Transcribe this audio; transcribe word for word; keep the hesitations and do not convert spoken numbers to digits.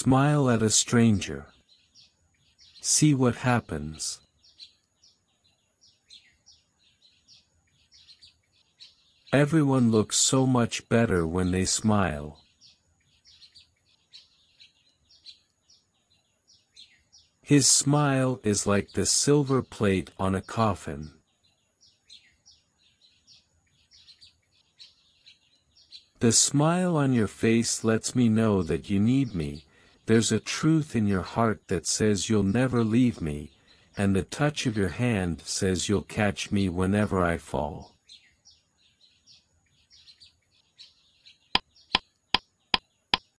Smile at a stranger. See what happens. Everyone looks so much better when they smile. His smile is like the silver plate on a coffin. The smile on your face lets me know that you need me, there's a truth in your heart that says you'll never leave me, and the touch of your hand says you'll catch me whenever I fall.